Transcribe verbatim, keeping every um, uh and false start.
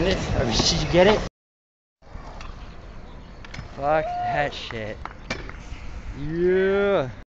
find it? Or did you get it? Fuck that shit. Yeah.